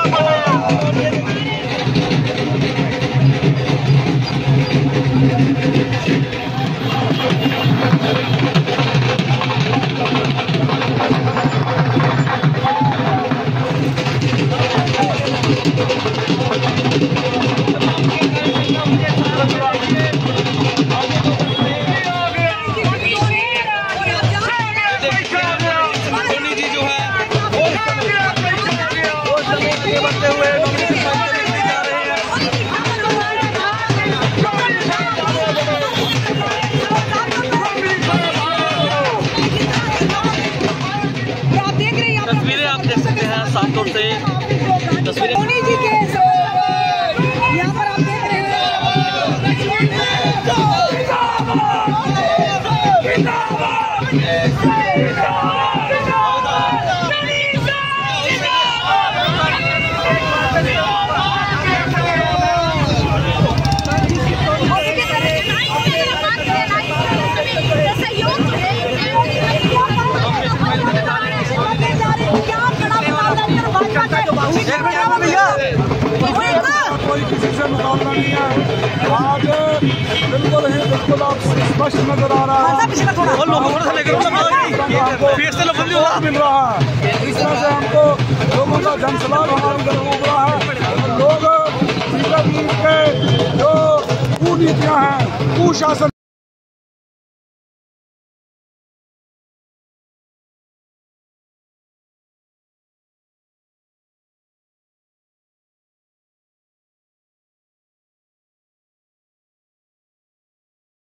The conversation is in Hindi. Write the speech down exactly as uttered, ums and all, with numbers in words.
तस्वीरें आप देख सकते हैं साफ तौर से तस्वीरें जी के यहाँ पर आप देख रहे हैं। कोई किसी से मुकाबला नहीं है। आज बिल्कुल ही बिल्कुल आप स्पष्ट नजर आ रहा है मिल रहा है। इस तरह से हमको लोगों का जनसलाह हमारे अंदर उभरा है। लोग के जो कुनीतियाँ हैं, कुशासन